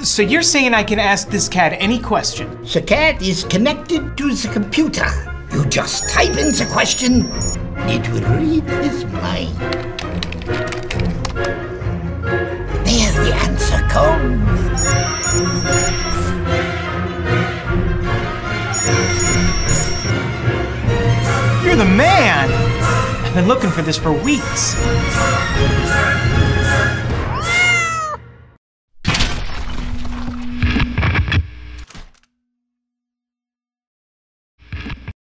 So you're saying I can ask this cat any question? The cat is connected to the computer. You just type in the question, it will read his mind. There the answer comes. You're the man! I've been looking for this for weeks.